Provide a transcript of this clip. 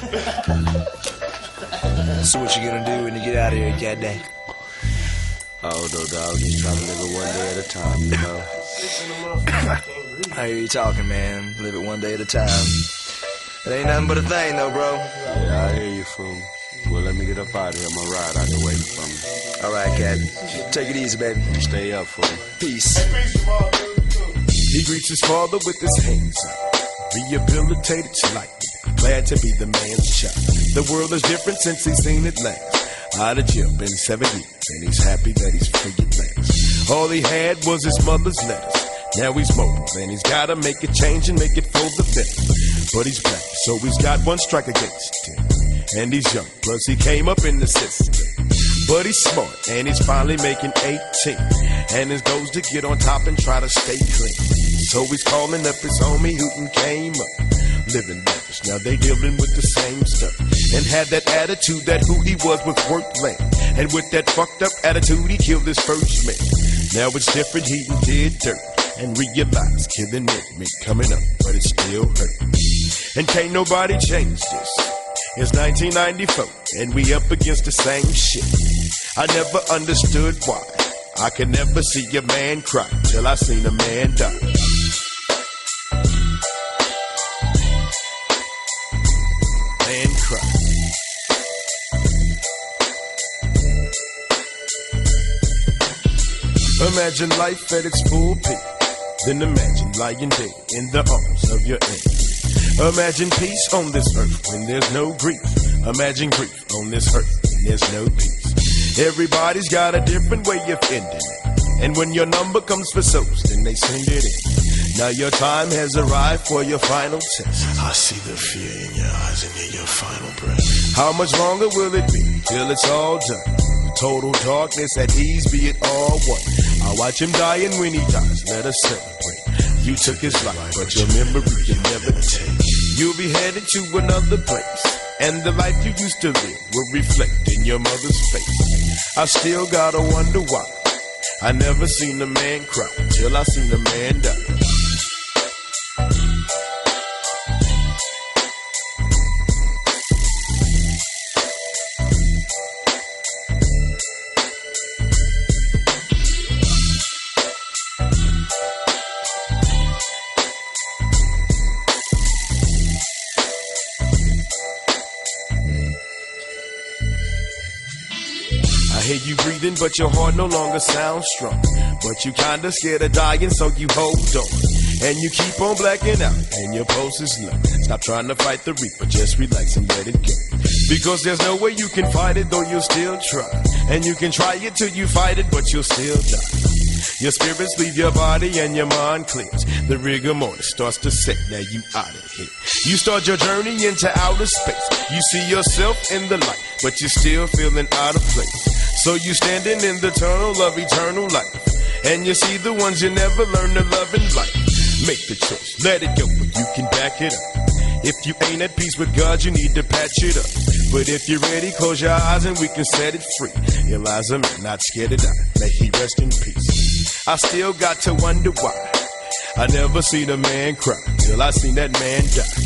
So what you gonna do when you get out of here, cat day? Oh, no, dog. Just trying to live it one day at a time, you know? I hear you talking, man. Live it one day at a time. It ain't nothing but a thing, though, bro. Yeah, I hear you, fool. Well, let me get up out of here. My ride out the way from me. All right, cat. Take it easy, baby. Stay up, fool. Peace. He greets his father with his hands up, rehabilitated slightly, glad to be the man's child. The world is different since he's seen it last. Out of jail, been 7 years, and he's happy that he's free at last. All he had was his mother's letters. Now he's mobile, and he's gotta make a change and make it for the better. But he's black, so he's got one strike against him. And he's young, plus he came up in the system. But he's smart, and he's finally making 18. And his goal's to get on top and try to stay clean. So he's calling up his homie who came up, living lavish. Now they dealing with the same stuff, and had that attitude that who he was worth lame. And with that fucked up attitude, he killed his first man. Now it's different, he did dirt, and realized killing it meant coming up, but it still hurt. And can't nobody change this. It's 1994, and we up against the same shit. I never understood why I could never see a man cry till I seen a man die. Man cry. Imagine life at its full peak, then imagine lying dead in the arms of your enemy. Imagine peace on this earth when there's no grief. Imagine grief on this earth when there's no peace. Everybody's got a different way of ending it. And when your number comes for souls, then they send it in. Now your time has arrived for your final test. I see the fear in your eyes and hear your final breath. How much longer will it be till it's all done? Total darkness, at ease, be it all one. I watch him die, and when he dies, let us celebrate. You took his life, but your memory you never take. You'll be headed to another place, and the life you used to live will reflect in your mother's face. I still gotta wonder why I never seen a man cry till I seen a man die. I hear you breathing, but your heart no longer sounds strong. But you kinda scared of dying, so you hold on. And you keep on blacking out, and your pulse is low. Stop trying to fight the reaper, just relax and let it go. Because there's no way you can fight it, though you'll still try. And you can try it till you fight it, but you'll still die. Your spirits leave your body and your mind clears. The rigor mortis starts to set, now you out of here. You start your journey into outer space. You see yourself in the light, but you're still feeling out of place. So you standing in the tunnel of eternal life, and you see the ones you never learned to love in life. Make the choice, let it go, but you can back it up. If you ain't at peace with God, you need to patch it up. But if you're ready, close your eyes and we can set it free. Eliza, man, not scared to die, may he rest in peace. I still got to wonder why I never seen a man cry till I seen that man die.